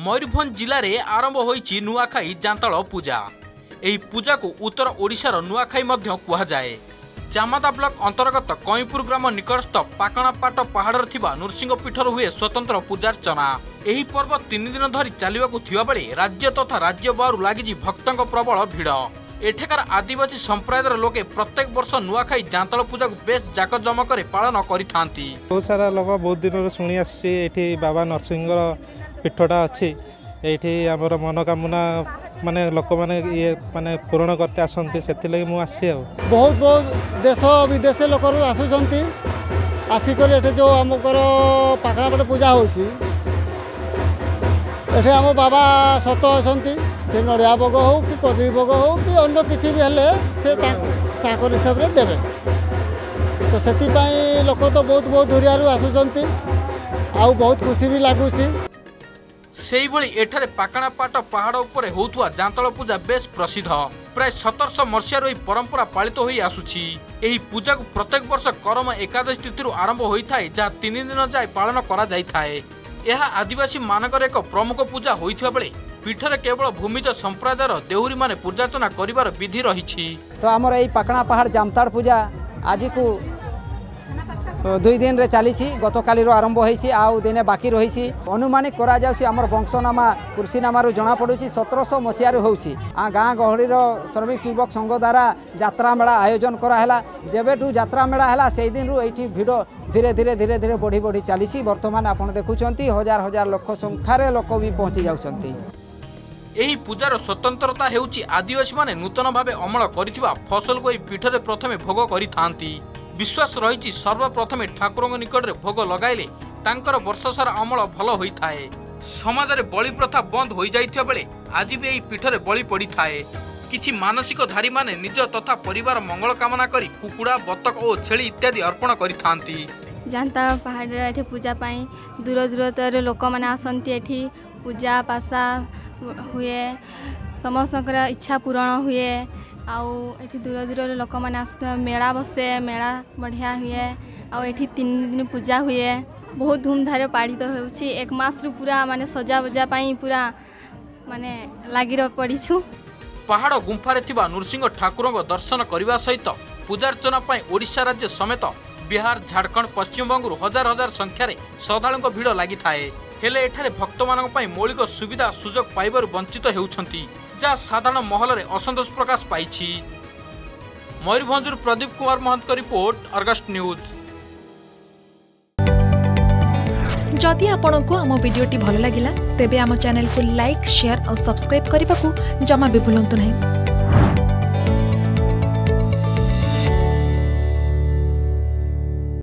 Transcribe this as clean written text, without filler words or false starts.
मयूरभंज जिले में आरंभ होईछि नुआखाई जांताल पूजा। एही पूजा को उत्तर ओडिशार नुआखाई मध्य कुहाजाए। जामादा ब्लॉक अंतर्गत कईपुर ग्राम निकटस्थ पाकणापाट पहाड़ थिबा नृसिंह पीठर हुए स्वतंत्र पूजार्चना। एही पर्व 3 दिन धरी चलिबाकु थिबा बेले राज्य तथा राज्य बाहरु लागिछि भक्तंक प्रबल भिड़। एठेकार आदिवासी संप्रदायर लोके प्रत्येक वर्ष नुआखाई जांताल पूजा को बेस जाकजमक पालन करिथांती। बहुत सारा लोक बहुत दिन शुणी आसी बाबा नरसिंह पीठटा अच्छी ये आमर मनोकामना माने लोक मैंने ये माने पूरण करते आसती से मुझे बहुत बहुत देश विदेश लोक आसुँच आसिक जो आमकर पाकणापाट पूजा होती आम बाबा सत अच्छा से नड़िया भोग हो कि कदली भोग हो कि अन्य किसी भी हेले से ताकर हिसाब से देवे। तो से लोक तो बहुत बहुत दूरिया आसुँच आउ बहुत खुशी भी लगुच। सेही भली एठारे पाकणापाट पहाड़ उपरे होउथुवा जांताल पूजा बेस प्रसिद्ध। प्राय 1700 मसीहार एही परंपरा पालित होई आसुछि। एही पूजा को प्रत्येक वर्ष करम एकादशी तिथि आरंभ होइथाय जा 3 दिन जाय पालन करा जाइथाय। यह आदिवासी मानकर एक प्रमुख पूजा होइथिबा बेले पीठरे केवल भूमिज संप्रदायर देहुरी माने पूजार्चना करिवार विधि रहिछि। तो हमर एही पाकणा पहाड़ जामताड़ पूजा आदि को 2 दिन रे चली गतकाली आरंभ होईछि आउ दिने बाकी रही अनुमानिक करा जाउछि। हमर वंशनामा कृषिनामा जना पड़ुछि 1700 मसीहार होउछि। गाँ गहलीर श्रमिक युवक संघ द्वारा यात्रा मेला आयोजन कराला। जेबेठू यात्रा मेला है से दिन ये भिड़ धीरे धीरे धीरे धीरे बढ़ी बढ़ी चली। बर्तमान आपड़ देखुंत हजार हजार लोक संख्यार लोक भी पहुँची जाउछंती। एही पूजार स्वतंत्रता हेउछि आदिवासी माने नूतन भावे अमल करिथिबा फसल को पीठरे प्रथमे भोग करिथांती। विश्वास रही सर्वप्रथमे ठाकुर निकट में भोग लगाइले तांकर वर्ष सारा अमल भल होता है। समाज में बलि प्रथा बंद हो जाइथिबा बेले आज भी यही पीठरे बलि पड़ी थाए। किछि मानसिक धारी माने निज तथा परिवार मंगल कामना करी कुकुड़ा बतक और छेली इत्यादि अर्पण करिथांती। जांताल पहाड़ पूजा पाई दूर दूर लोक मैंने आसती एठी पूजा पासा हुए समस्त इच्छा पूरण हुए। आउ एठी दूर दूर लोक मैंने आस मेला बसे मेला बढ़िया हुए। आउ एठी 3 दिन पूजा हुए बहुत धूमधाम पालित होउछि। 1 मास रु पूरा माने सजा बजा पाई पूरा माने लागि पड़ीछु। पहाड़ गुंफारे थिबा नृसिंह ठाकुर दर्शन करने सहित पूजार्चना पाई ओडिशा राज्य समेत बिहार झारखंड पश्चिम बंगरू हजार हजार संख्यार श्रद्धालुओं भिड़ लगी थाए। हेले एठारे भक्त मानक पई मौलिक सुविधा सुजोग पाइबारु वंचित हेउछंती जा साधारण महल रे असंतोष प्रकाश पाइछि। मयूरभंजर प्रदीप कुमार महंत का रिपोर्ट अर्गस्ट न्यूज। जदि आपंक आम भिडी भल लगा तेब आम चैनल को लाइक शेयर और सब्सक्राइब करने को जमा भी भूलु नहीं।